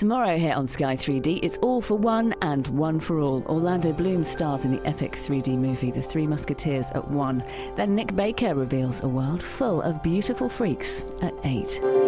Tomorrow here on Sky 3D, it's All for One and One for All. Orlando Bloom stars in the epic 3D movie The Three Musketeers at 1. Then Nick Baker reveals a world full of beautiful freaks at 8.